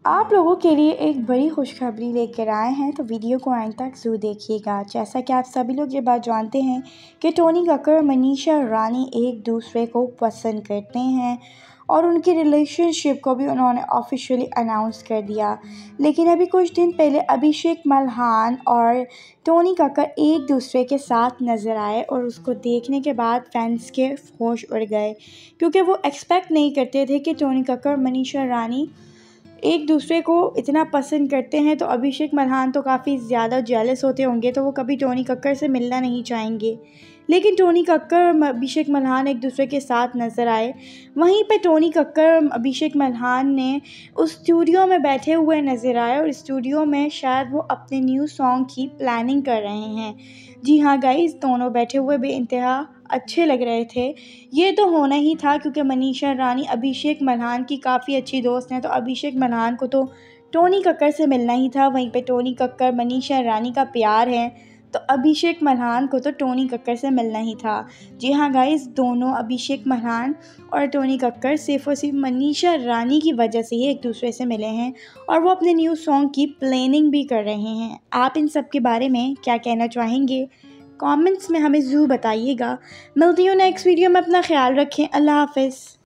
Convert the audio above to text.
आप लोगों के लिए एक बड़ी खुशखबरी लेकर आए हैं, तो वीडियो को एंड तक ज़रूर देखिएगा। जैसा कि आप सभी लोग ये बात जानते हैं कि टोनी कक्कड़ और मनीषा रानी एक दूसरे को पसंद करते हैं और उनकी रिलेशनशिप को भी उन्होंने ऑफिशियली अनाउंस कर दिया। लेकिन अभी कुछ दिन पहले अभिषेक मल्हान और टोनी कक्कड़ एक दूसरे के साथ नज़र आए और उसको देखने के बाद फैंस के होश उड़ गए, क्योंकि वो एक्सपेक्ट नहीं करते थे कि टोनी कक्कड़ और मनीषा रानी एक दूसरे को इतना पसंद करते हैं। तो अभिषेक मल्हान तो काफ़ी ज़्यादा जेलस होते होंगे, तो वो कभी टोनी कक्कड़ से मिलना नहीं चाहेंगे। लेकिन टोनी कक्कड़ और अभिषेक मल्हान एक दूसरे के साथ नज़र आए। वहीं पे टोनी कक्कड़ और अभिषेक मल्हान ने उस स्टूडियो में बैठे हुए नज़र आए और स्टूडियो में शायद वो अपने न्यू सॉन्ग की प्लानिंग कर रहे हैं। जी हाँ गाइस, दोनों बैठे हुए बेइंतहा अच्छे लग रहे थे। ये तो होना ही था, क्योंकि मनीषा रानी अभिषेक मल्हान की काफ़ी अच्छी दोस्त हैं, तो अभिषेक मल्हान को तो टोनी कक्कड़ से मिलना ही था। वहीं पे टोनी कक्कड़ मनीषा रानी का प्यार है, तो अभिषेक मल्हान को तो टोनी कक्कड़ से मिलना ही था। जी हाँ गाइस, दोनों अभिषेक मल्हान और टोनी कक्कड़ सिर्फ और सिर्फ मनीषा रानी की वजह से ही एक दूसरे से मिले हैं और वो अपने न्यू सॉन्ग की प्लानिंग भी कर रहे हैं। आप इन सब के बारे में क्या कहना चाहेंगे? कमेंट्स में हमें ज़रूर बताइएगा। मिलती हूँ नेक्स्ट वीडियो में। अपना ख्याल रखें। अल्लाह हाफ़िज़।